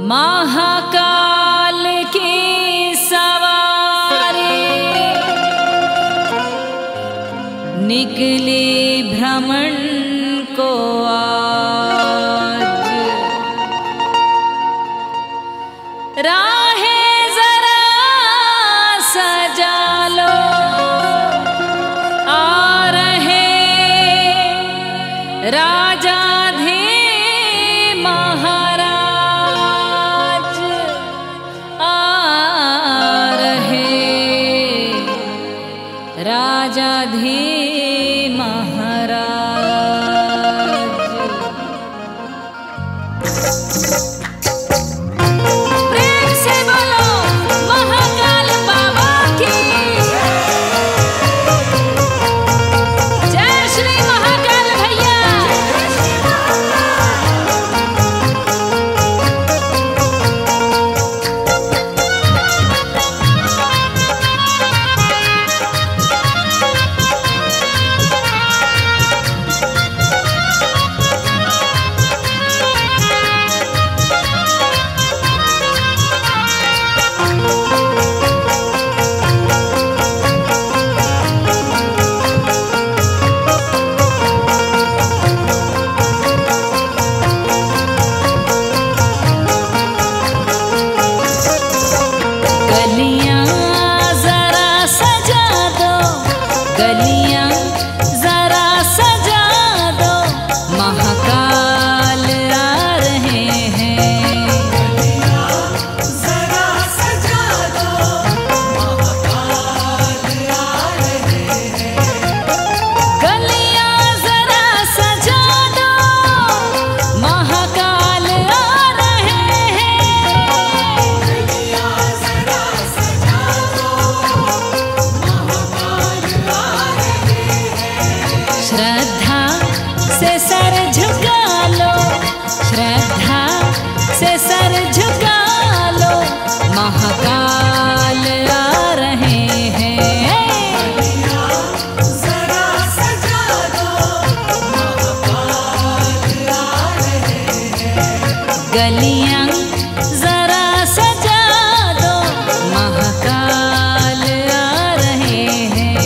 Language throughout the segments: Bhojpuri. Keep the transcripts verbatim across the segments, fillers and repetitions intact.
महाकाल की सवारी निकली भ्रमण को आज, राहें जरा सजा लो आ रहे राजा राजाधी महाराज। प्रेम से बोलो महाकाल बाबा की जय। श्री महाकाल भैया गलियां जरा सजा दो, महाकाल आ रहे हैं। गलियां जरा सजा दो, महाकाल आ रहे हैं। गलियां जरा सजा दो, महाकाल आ रहे हैं। गलियां जरा सजा दो, श्रद्धा से सर झुका लो, श्रद्धा से सर झुका लो, महाकाल आ रहे हैं। जरा सजा दो, महाकाल आ रहे हैं। गलियां जरा सजा दो, महाकाल आ रहे हैं।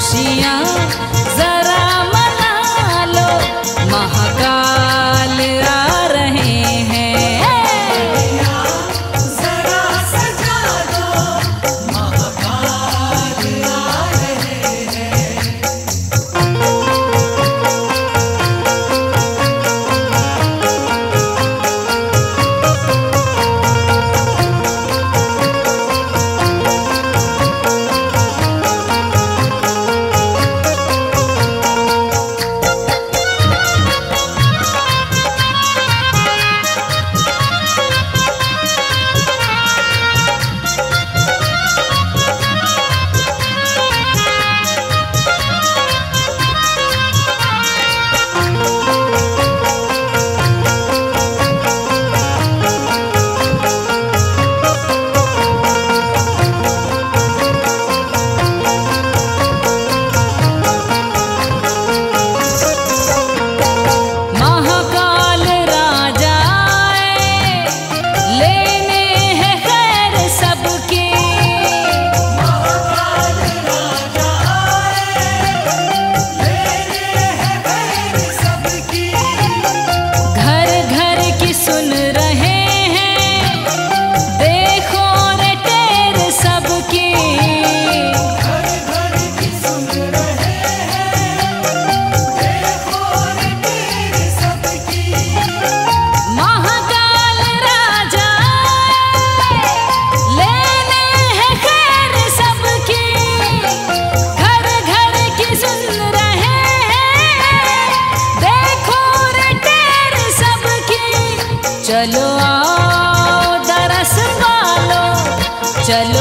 खुशियाँ जरा मना लो, महाकाल आ रहे हैं। जरा सजा दो, महाकाल आ रहे हैं। महाकाल राजा आए, लेने हैं खैर सबके। महाकाल राजा आए, लेने हैं खैर सबकी। घर घर की सुन रहे हैं, देखो रे टेर सबके। घर घर की सुन रहे हैं, देखो रे तेरे सबकी। महाकाल राजा आए, लेने हैं खैर सबकी। घर घर की सुन रहे हैं, देखो रे टेर सबकी। चलो आओ दरस वालो, चलो